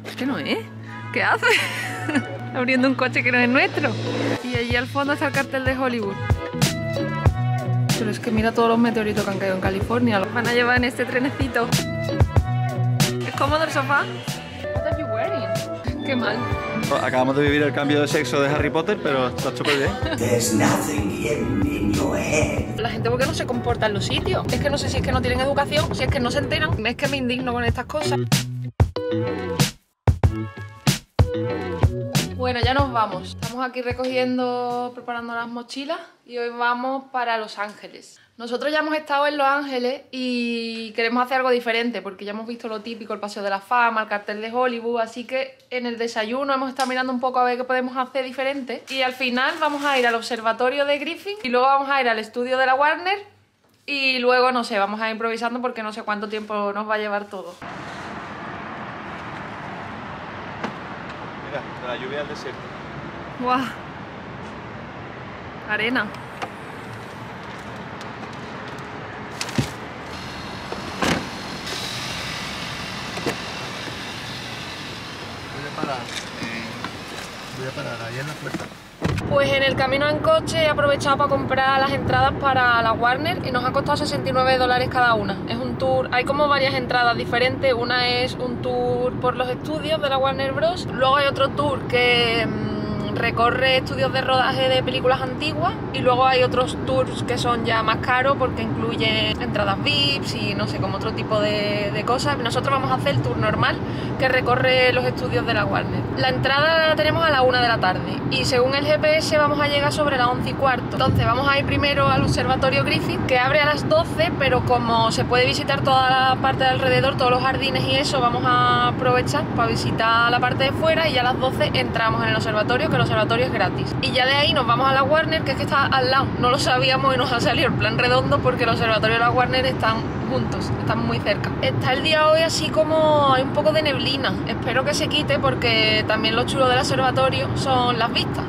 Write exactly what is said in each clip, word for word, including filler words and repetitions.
¿Qué no es? ¿Qué hace? Abriendo un coche que no es nuestro. Y allí al fondo está el cartel de Hollywood. Pero es que mira todos los meteoritos que han caído en California. Los van a llevar en este trenecito. ¿Es cómodo el sofá? What are you wearing? Qué mal. Acabamos de vivir el cambio de sexo de Harry Potter, pero está súper bien. There's nothing hidden in your head. La gente, ¿por qué no se comporta en los sitios? Es que no sé si es que no tienen educación, si es que no se enteran. Es que me indigno con estas cosas. Bueno, ya nos vamos. Estamos aquí recogiendo, preparando las mochilas y hoy vamos para Los Ángeles. Nosotros ya hemos estado en Los Ángeles y queremos hacer algo diferente porque ya hemos visto lo típico, el Paseo de la Fama, el cartel de Hollywood, así que en el desayuno hemos estado mirando un poco a ver qué podemos hacer diferente y al final vamos a ir al observatorio de Griffith y luego vamos a ir al estudio de la Warner y luego, no sé, vamos a ir improvisando porque no sé cuánto tiempo nos va a llevar todo. Mira, de la lluvia al desierto. ¡Guau! Arena. Voy a parar, eh, voy a parar ahí en la puerta. Pues en el camino en coche he aprovechado para comprar las entradas para la Warner y nos ha costado sesenta y nueve dólares cada una. Es un tour, hay como varias entradas diferentes, una es un tour por los estudios de la Warner Bros. Luego hay otro tour que mmm, recorre estudios de rodaje de películas antiguas y luego hay otros tours que son ya más caros porque incluyen entradas V I Ps y no sé, como otro tipo de, de cosas. Nosotros vamos a hacer el tour normal que recorre los estudios de la Warner. La entrada la tenemos a la una de la tarde y según el G P S vamos a llegar sobre las once y cuarto. Entonces vamos a ir primero al observatorio Griffith, que abre a las doce, pero como se puede visitar toda la parte de alrededor, todos los jardines y eso, vamos a aprovechar para visitar la parte de fuera y ya a las doce entramos en el observatorio, que el observatorio es gratis. Y ya de ahí nos vamos a la Warner, que es que está al lado. No lo sabíamos y nos ha salido el plan redondo porque el observatorio y la Warner están juntos, están muy cerca. Está el día hoy así como hay un poco de neblina. Espero que se quite porque también lo chulo del observatorio son las vistas.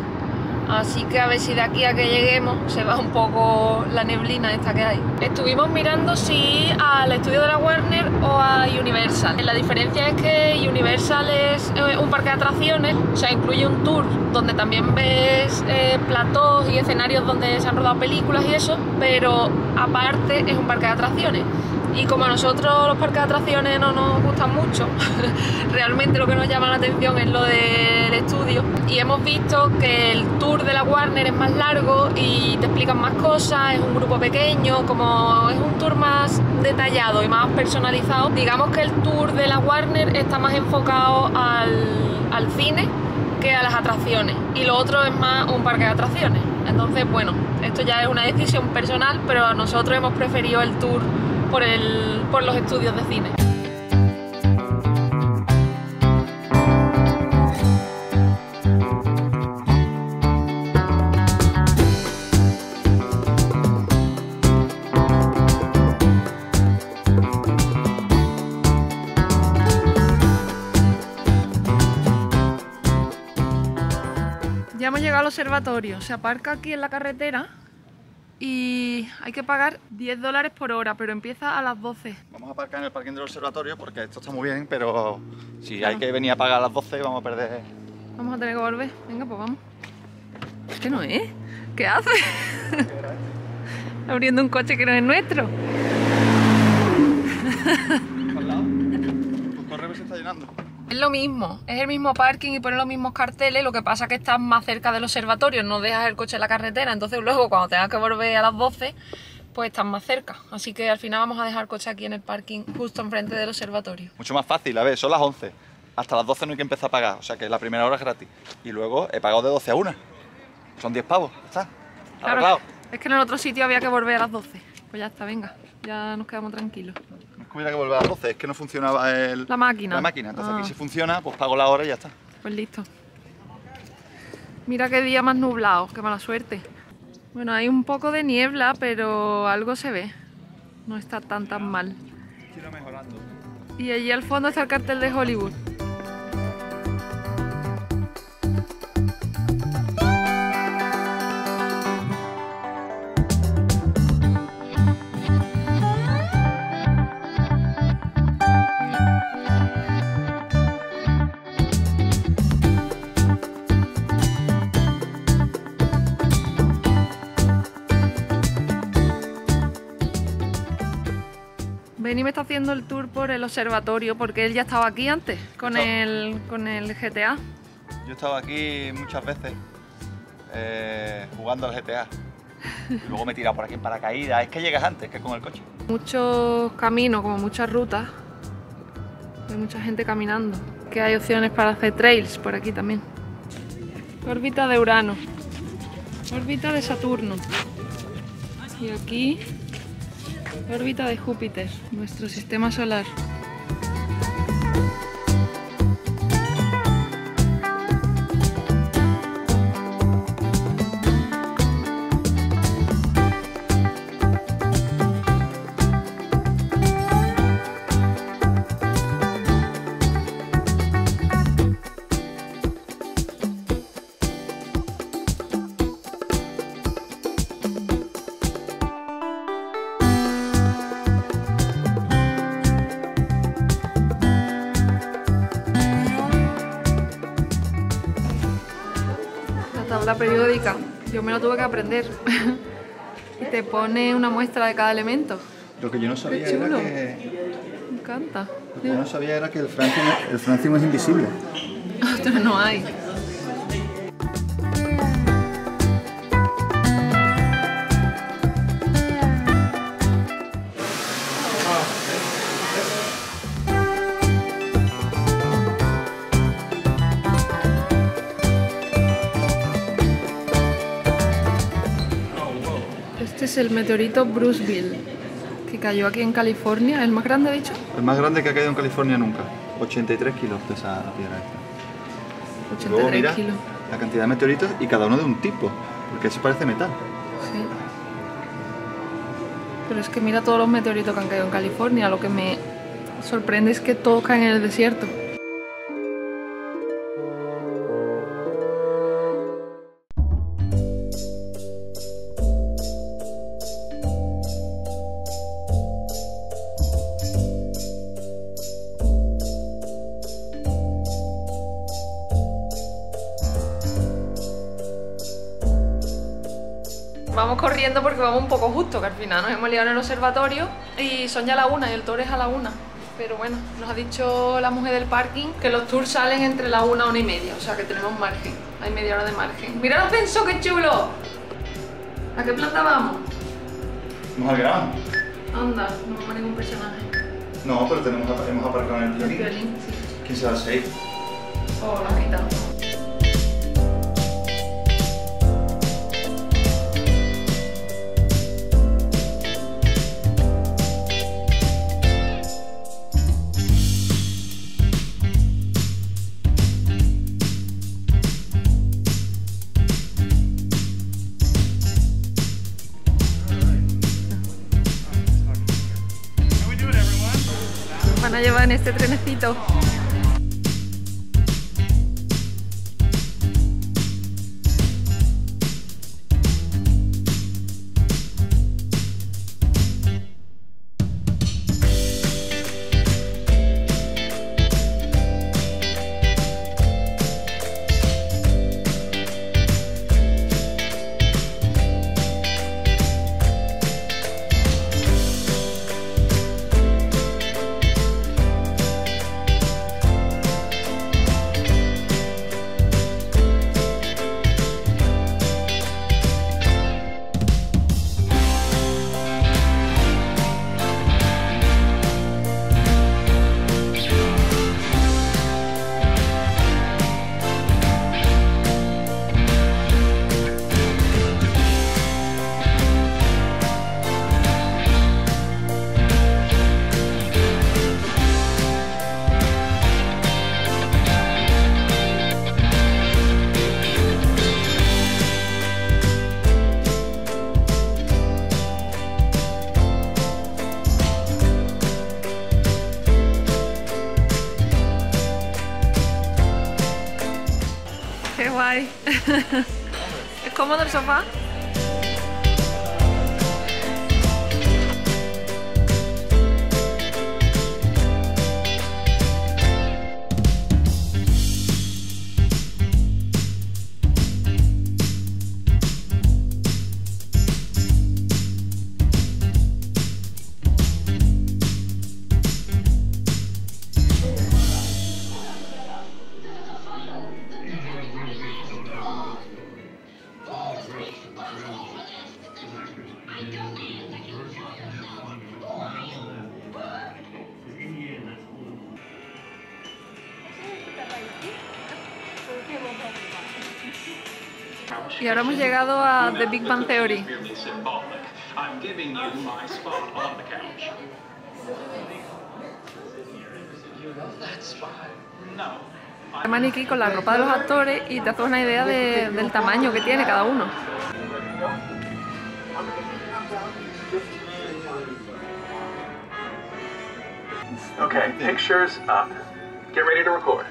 Así que a ver si de aquí a que lleguemos se va un poco la neblina esta que hay. Estuvimos mirando si al estudio de la Warner o a Universal. La diferencia es que Universal es un parque de atracciones, o sea, incluye un tour donde también ves eh, platós y escenarios donde se han rodado películas y eso, pero aparte es un parque de atracciones. Y como a nosotros los parques de atracciones no nos gustan mucho, realmente lo que nos llama la atención es lo del estudio. Y hemos visto que el tour de la Warner es más largo y te explican más cosas, es un grupo pequeño, como es un tour más detallado y más personalizado. Digamos que el tour de la Warner está más enfocado al, al cine que a las atracciones. Y lo otro es más un parque de atracciones. Entonces, bueno, esto ya es una decisión personal, pero nosotros hemos preferido el tour por, el, por los estudios de cine. Ya hemos llegado al observatorio, se aparca aquí en la carretera y hay que pagar diez dólares por hora, pero empieza a las doce. Vamos a aparcar en el parking del observatorio porque esto está muy bien, pero si claro, hay que venir a pagar a las doce vamos a perder... Vamos a tener que volver. Venga, pues vamos. ¿Qué no es? ¿Qué hace? Abriendo un coche que no es nuestro. ¿Al lado? Tu correo se está llenando. Es lo mismo, es el mismo parking y ponen los mismos carteles, lo que pasa es que estás más cerca del observatorio, no dejas el coche en la carretera, entonces luego cuando tengas que volver a las doce, pues estás más cerca. Así que al final vamos a dejar el coche aquí en el parking, justo enfrente del observatorio. Mucho más fácil, a ver, son las once, hasta las doce no hay que empezar a pagar, o sea que la primera hora es gratis. Y luego he pagado de doce a una, son diez pavos, ¿está? Claro, arreglado. Es que en el otro sitio había que volver a las doce, pues ya está, venga, ya nos quedamos tranquilos. Hubiera que volver a las doce, es que no funcionaba el... La máquina. La máquina, entonces Ah. aquí si funciona, pues pago la hora y ya está. Pues listo. Mira qué día más nublado, qué mala suerte. Bueno, hay un poco de niebla, pero algo se ve. No está tan tan mal. Quiero mejorando. Y allí al fondo está el cartel de Hollywood. Benny me está haciendo el tour por el observatorio porque él ya estaba aquí antes con, Yo- el, con el G T A. Yo he estado aquí muchas veces eh, jugando al G T A. Y luego me he tirado por aquí en paracaídas. Es que llegas antes que con el coche. Muchos caminos, como muchas rutas. Hay mucha gente caminando. Que hay opciones para hacer trails por aquí también. Órbita de Urano. Órbita de Saturno. Y aquí, órbita de Júpiter, nuestro sistema solar. Tabla periódica, yo me lo tuve que aprender. Y te pone una muestra de cada elemento. Lo que yo no sabía Qué era chulo. que. Me encanta. Lo que yo no sabía era que el francia, el francia es invisible. Ostras, no hay. Este es el meteorito Bruceville, que cayó aquí en California. ¿El más grande, dicho? El más grande que ha caído en California nunca. ochenta y tres kilos pesa la piedra esta. ochenta y Luego tres mira kilos. la cantidad de meteoritos y cada uno de un tipo, porque eso parece metal. Sí. Pero es que mira todos los meteoritos que han caído en California. Lo que me sorprende es que todos caen en el desierto. Vamos corriendo porque vamos un poco justo, que al final nos hemos liado en el observatorio y son ya la una y el tour es a la una. Pero bueno, nos ha dicho la mujer del parking que los tours salen entre la una y una y media, o sea que tenemos margen, hay media hora de margen. ¡Mira el ascensor, qué chulo! ¿A qué planta vamos? ¿Vamos al grano? Anda, no vemos ningún personaje. No, pero tenemos, hemos aparcado en el El violín. violín, sí. ¿Quién será el seis? Oh, lo han quitado. Van a llevar en este trenecito. Qué guay. ¿Es cómodo el sofá? Y ahora hemos llegado a The Big Bang Theory. El maniquí con la ropa de los actores y te haces una idea de, del tamaño que tiene cada uno. Okay, pictures up. Get ready to record.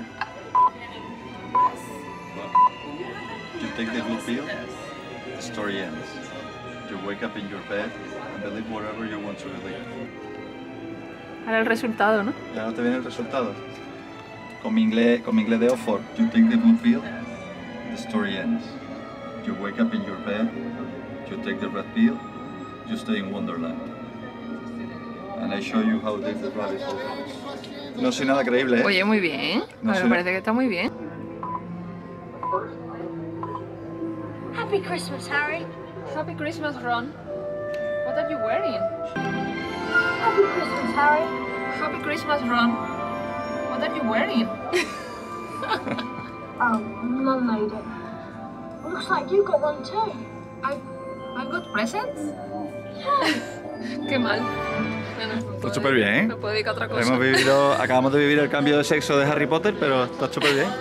You take the blue pill, the story ends. You wake up in your bed and believe whatever you want to believe. Ahora el resultado, ¿no? Ya no te viene el resultado. Con mi inglés, con mi inglés de Oxford. You take the blue pill, the story ends. You wake up in your bed, you take the red pill, you stay in Wonderland. And I show you how deep the rabbit hole goes. No soy nada creíble, ¿eh? Oye, muy bien. No A ver, soy me na- parece que está muy bien. Happy Christmas, Harry. Happy Christmas, Ron. What are you wearing? Happy Christmas, Harry. Happy Christmas, Ron. What are you wearing? Oh, Mum made it. Looks like you got one too. I, I've got presents. Qué mal. Bueno, me puedo- súper bien, ¿eh? Me puedo dedicar a otra cosa. Hemos vivido, acabamos de vivir el cambio de sexo de Harry Potter, pero está súper bien.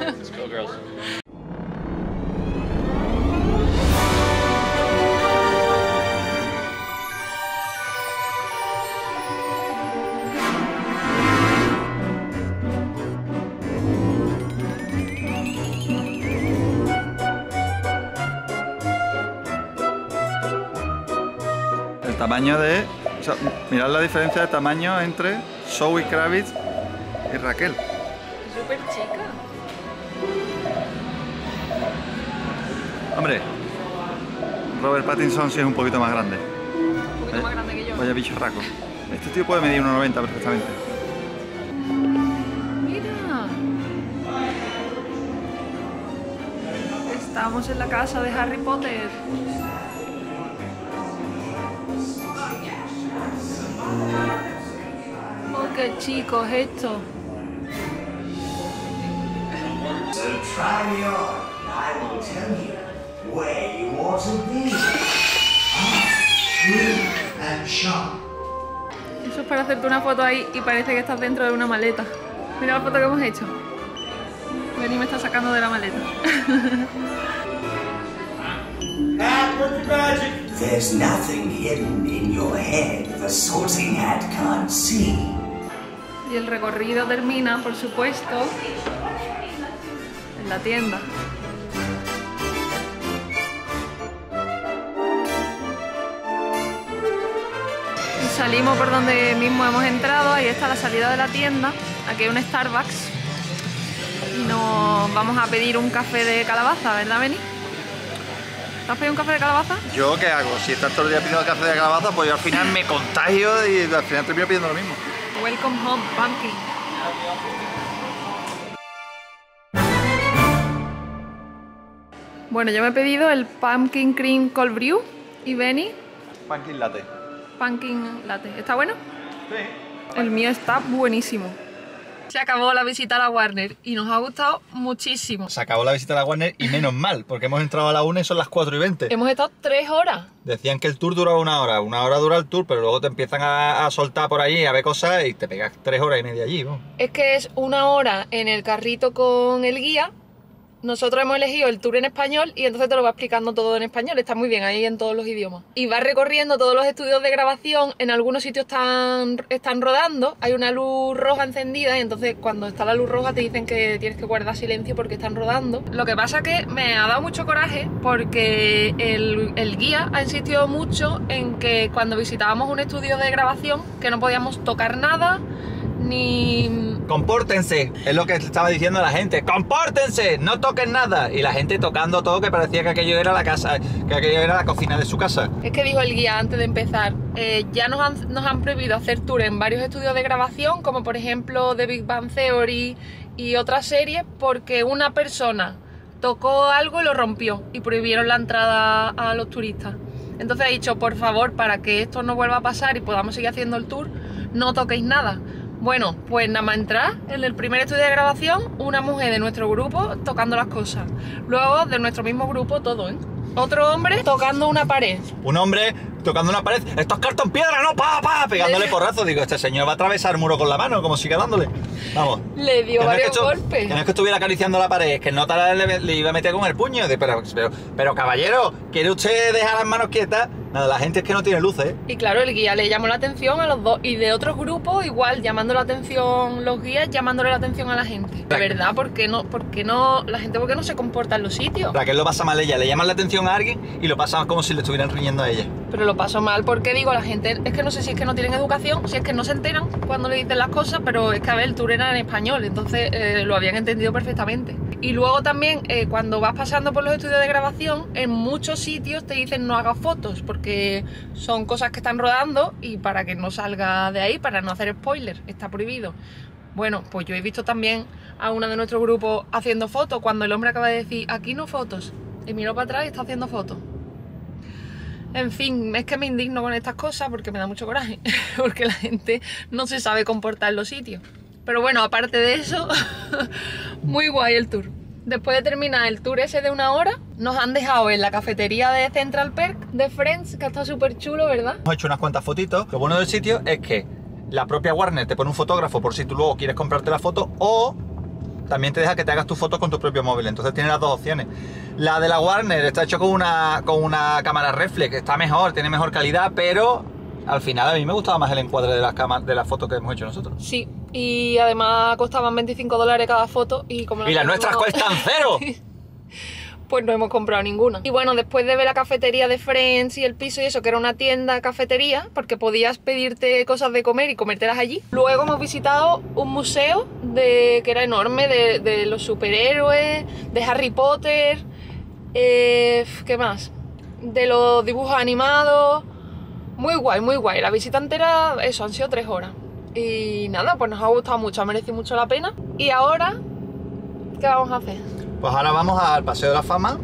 El tamaño de... O sea, mirad la diferencia de tamaño entre Zoe Kravitz y Raquel. Es súper chica. Hombre, Robert Pattinson sí es un poquito más grande. Un poquito más grande que yo. Vaya bicharraco. Este tío puede medir uno noventa perfectamente. Mira. Estamos en la casa de Harry Potter. Oh, qué chico es esto. So try me on, and I will tell you where you ought to be. Ah, shrewd and sharp. Eso es para hacerte una foto ahí y parece que estás dentro de una maleta. Mira la foto que hemos hecho. Benny me está sacando de la maleta. There's nothing hidden in your head the sorting hat can't see. Y el recorrido termina, por supuesto, en la tienda. Y salimos por donde mismo hemos entrado, ahí está la salida de la tienda, aquí hay un Starbucks y nos vamos a pedir un café de calabaza, ¿verdad, Benny? ¿Te has pedido un café de calabaza? ¿Yo qué hago? Si estás todo el día pidiendo café de calabaza, pues yo al final me contagio y al final termino pidiendo lo mismo. Welcome home, pumpkin. Bueno, yo me he pedido el Pumpkin Cream Cold Brew y Benny, Pumpkin latte. Pumpkin Latte. ¿Está bueno? Sí. El mío está buenísimo. Se acabó la visita a la Warner y nos ha gustado muchísimo. Se acabó la visita a la Warner y menos mal, porque hemos entrado a la una y son las cuatro y veinte. Hemos estado tres horas. Decían que el tour duraba una hora, una hora dura el tour, pero luego te empiezan a, a soltar por allí, a ver cosas y te pegas tres horas y media allí, ¿no? Es que es una hora en el carrito con el guía. Nosotros hemos elegido el tour en español y entonces te lo va explicando todo en español. Está muy bien ahí en todos los idiomas. Y vas recorriendo todos los estudios de grabación. En algunos sitios están, están rodando. Hay una luz roja encendida y entonces cuando está la luz roja te dicen que tienes que guardar silencio porque están rodando. Lo que pasa que me ha dado mucho coraje porque el, el guía ha insistido mucho en que cuando visitábamos un estudio de grabación que no podíamos tocar nada ni... ¡Compórtense! Es lo que estaba diciendo la gente. ¡Compórtense! ¡No toquen nada! Y la gente tocando todo, que parecía que aquello era la casa, que aquello era la cocina de su casa. Es que dijo el guía antes de empezar, eh, ya nos han, nos han prohibido hacer tour en varios estudios de grabación, como por ejemplo The Big Bang Theory y otras series, porque una persona tocó algo y lo rompió y prohibieron la entrada a los turistas. Entonces ha dicho, por favor, para que esto no vuelva a pasar y podamos seguir haciendo el tour, no toquéis nada. Bueno, pues nada más entrar, en el primer estudio de grabación, una mujer de nuestro grupo tocando las cosas. Luego, de nuestro mismo grupo, todo, ¿eh? Otro hombre tocando una pared. Un hombre tocando una pared. ¡Esto es cartón piedra, no! ¡Pa, pa! Pegándole porrazos. Digo, este señor va a atravesar el muro con la mano, como sigue dándole. Vamos. Le dio Que no es que varios estu- golpes. Que no es que estuviera acariciando la pared, es que no tal vez le, le iba a meter con el puño. De, pero, pero, pero, caballero, ¿quiere usted dejar las manos quietas? Nada, la gente es que no tiene luces. Y claro, el guía le llamó la atención a los dos. Y de otros grupos, igual, llamando la atención los guías, llamándole la atención a la gente. De verdad, ¿por qué no? ¿Por qué no? La gente, ¿por qué no se comporta en los sitios? Raquel lo pasa mal ella, le llaman la atención a alguien y lo pasa como si le estuvieran riñendo a ella. Pero lo paso mal porque digo, la gente, es que no sé si es que no tienen educación, si es que no se enteran cuando le dicen las cosas, pero es que a ver, el tour era en español, entonces eh, lo habían entendido perfectamente. Y luego también, eh, cuando vas pasando por los estudios de grabación, en muchos sitios te dicen no hagas fotos, porque son cosas que están rodando y para que no salga de ahí, para no hacer spoiler, está prohibido. Bueno, pues yo he visto también a una de nuestros grupos haciendo fotos, cuando el hombre acaba de decir, aquí no fotos, y miró para atrás y está haciendo fotos. En fin, es que me indigno con estas cosas porque me da mucho coraje, porque la gente no se sabe comportar en los sitios. Pero bueno, aparte de eso, muy guay el tour. Después de terminar el tour ese de una hora, nos han dejado en la cafetería de Central Perk de Friends, que ha estado súper chulo, ¿verdad? Hemos hecho unas cuantas fotitos. Lo bueno del sitio es que la propia Warner te pone un fotógrafo por si tú luego quieres comprarte la foto, o también te deja que te hagas tus fotos con tu propio móvil. Entonces tienes las dos opciones. La de la Warner está hecho con una, con una cámara reflex, está mejor, tiene mejor calidad, pero al final a mí me gustaba más el encuadre de las, cámaras, de las fotos que hemos hecho nosotros. Sí, y además costaban veinticinco dólares cada foto y como Y las nuestras no- cuestan cero. Pues no hemos comprado ninguna. Y bueno, después de ver la cafetería de Friends y el piso y eso, que era una tienda cafetería, porque podías pedirte cosas de comer y comértelas allí. Luego hemos visitado un museo de, que era enorme, de, de los superhéroes, de Harry Potter, eh, ¿qué más? De los dibujos animados. Muy guay, muy guay. La visita entera, eso, han sido tres horas. Y nada, pues nos ha gustado mucho, ha merecido mucho la pena. Y ahora, ¿qué vamos a hacer? Pues ahora vamos al Paseo de la Fama.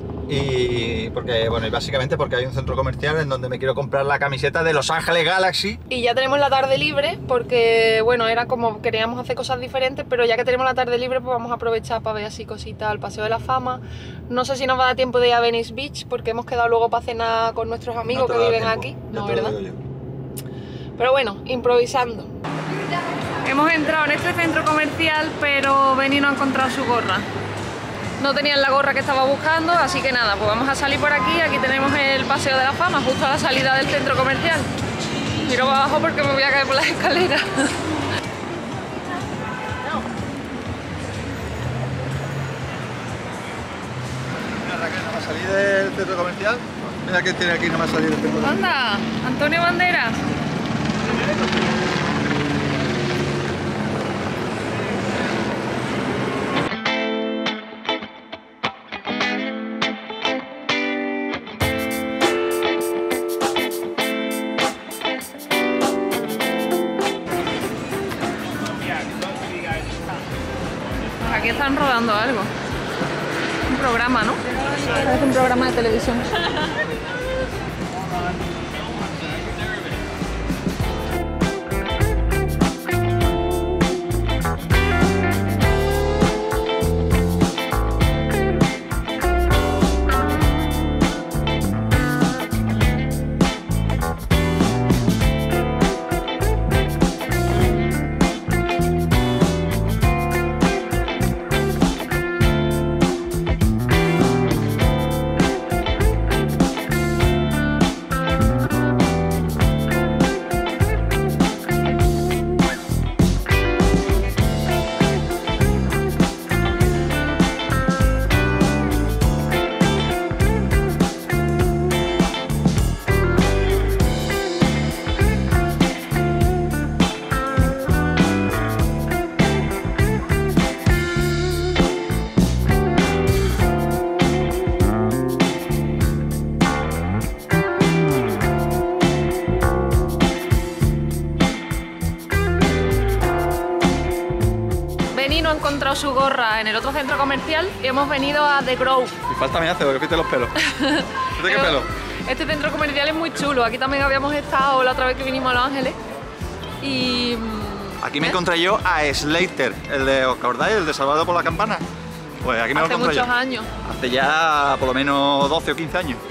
Y porque, bueno, y básicamente porque hay un centro comercial en donde me quiero comprar la camiseta de Los Ángeles Galaxy. Y ya tenemos la tarde libre porque, bueno, era como queríamos hacer cosas diferentes, pero ya que tenemos la tarde libre, pues vamos a aprovechar para ver así cositas al Paseo de la Fama. No sé si nos va a dar tiempo de ir a Venice Beach porque hemos quedado luego para cenar con nuestros amigos No te que va a dar viven tiempo, aquí. ya No, te lo ¿verdad? digo yo. Pero bueno, improvisando. Hemos entrado en este centro comercial, pero Benny no ha encontrado su gorra. No tenían la gorra que estaba buscando, así que nada, pues vamos a salir por aquí. Aquí tenemos el Paseo de la Fama, justo a la salida del centro comercial. Miro para abajo porque me voy a caer por las escaleras. Mira, Raquel, nada más salir del centro comercial. Mira que tiene aquí nada más salir del centro comercial. Anda, Antonio Banderas. Aquí están rodando algo. Un programa, ¿no? Parece un programa de televisión. No ha encontrado su gorra en el otro centro comercial y hemos venido a The Grove. Y falta me hace porque fíjate los pelos. ¿Fíjate qué pelo? Este centro comercial es muy chulo. Aquí también habíamos estado la otra vez que vinimos a Los Ángeles. Y... Aquí me ¿eh? encontré yo a Slater, el de, ¿os acordáis? El de Salvado por la Campana. Pues aquí me lo Hace compro yo. muchos años. Hace ya por lo menos doce o quince años.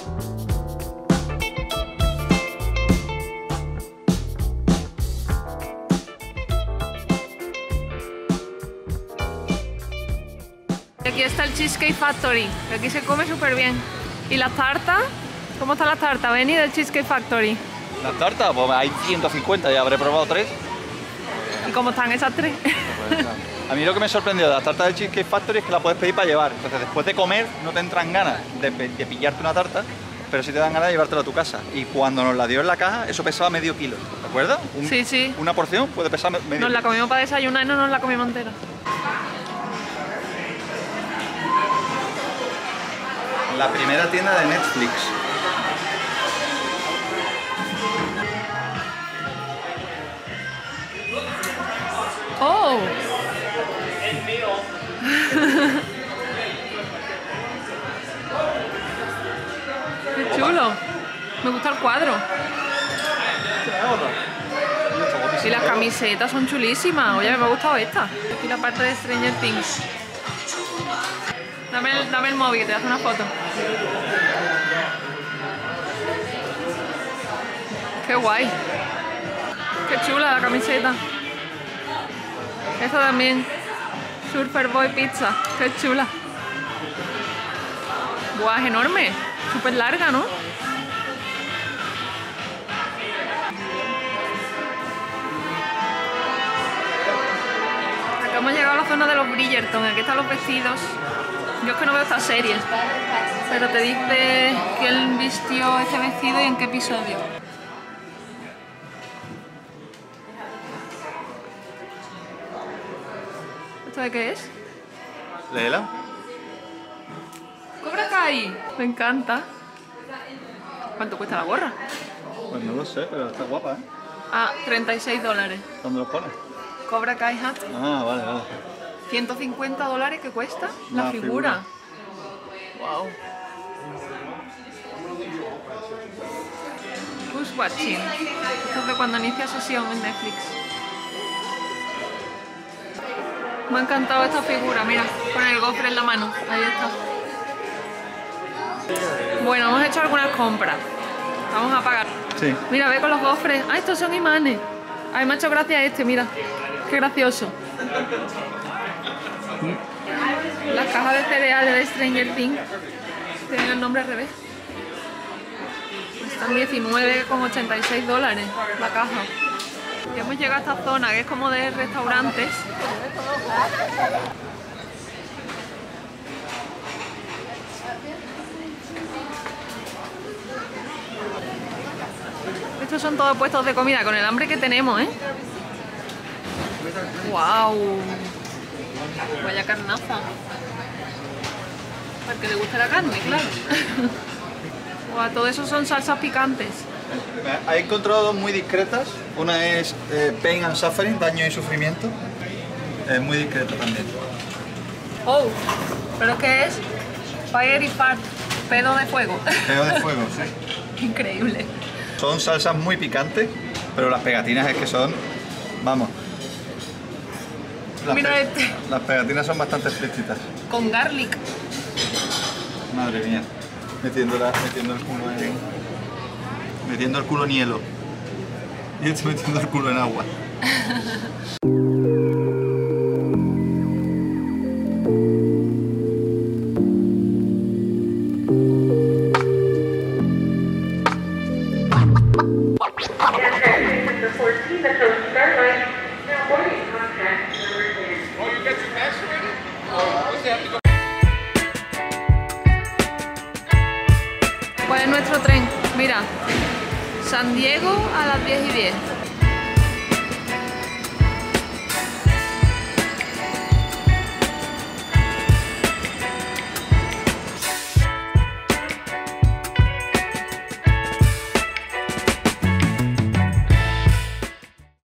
Y aquí está el Cheesecake Factory, que aquí se come súper bien. ¿Y las tartas? ¿Cómo están las tartas, Benny, del Cheesecake Factory? Las tartas, pues hay ciento cincuenta, ya habré probado tres. ¿Y cómo están esas tres? A mí lo que me sorprendió de las tartas del Cheesecake Factory es que la puedes pedir para llevar. Entonces después de comer no te entran ganas de, de pillarte una tarta, pero sí te dan ganas de llevártela a tu casa. Y cuando nos la dio en la caja, eso pesaba medio kilo. ¿Te acuerdas? Un- Sí, sí. Una porción puede pesar me- medio Nos la kilo. comimos para desayunar y no nos la comimos entera. La primera tienda de Netflix. ¡Oh! ¡Qué chulo! Me gusta el cuadro. Y las camisetas son chulísimas. Oye, me ha gustado esta. Aquí la parte de Stranger Things. Dame el, dame el móvil, que te hace una foto. ¡Qué guay! ¡Qué chula la camiseta! Esta también. Surfer Boy Pizza. ¡Qué chula! ¡Guau! Es enorme. Súper larga, ¿no? Acá hemos llegado a la zona de los Bridgerton. Aquí están los vestidos. Yo es que no veo esta serie, pero te dice quién vistió este vestido y en qué episodio. ¿Esto de qué es? Léela. ¡Cobra Kai! Me encanta. ¿Cuánto cuesta la gorra? Pues no lo sé, pero está guapa, ¿eh? Ah, treinta y seis dólares. ¿Dónde los pones? Cobra Kai Hat. Ah, vale, vale. ciento cincuenta dólares que cuesta la La figura. figura. Wow. Who's watching? Esto es de cuando inicia sesión en Netflix. Me ha encantado esta figura, mira, con el gofre en la mano. Ahí está. Bueno, hemos hecho algunas compras. Vamos a pagar. Sí. Mira, ve con los gofres. Ah, estos son imanes. Ay, me ha hecho gracia este, mira. Qué gracioso. Las cajas de cereales de Stranger Things tienen el nombre al revés. Están diecinueve con ochenta y seis dólares la caja. Y hemos llegado a esta zona que es como de restaurantes. Estos son todos puestos de comida con el hambre que tenemos, ¿eh? ¡Wow! Vaya carnaza. Al que le guste la carne, claro. Wow, todo eso son salsas picantes. He encontrado dos muy discretas. Una es eh, Pain and Suffering, daño y sufrimiento. Es muy discreta también. Oh, ¿pero qué es? Fire y Fart, pedo de fuego. Peo de fuego, sí. Increíble. Son salsas muy picantes, pero las pegatinas es que son, vamos. Las, Mira pe- este. las pegatinas son bastante explícitas. Con garlic. Madre mía. Metiendo, la, metiendo el culo en. Metiendo el culo en hielo. Y estoy metiendo el culo en agua. ¿Cuál es nuestro tren? Mira, San Diego a las diez y diez.